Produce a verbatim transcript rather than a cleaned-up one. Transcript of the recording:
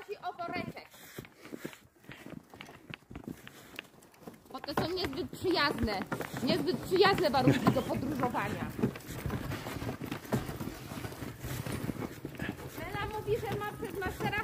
prosi o woreczek. Bo to są niezbyt przyjazne, niezbyt przyjazne warunki do podróżowania. Ela mówi, że ma przez maskara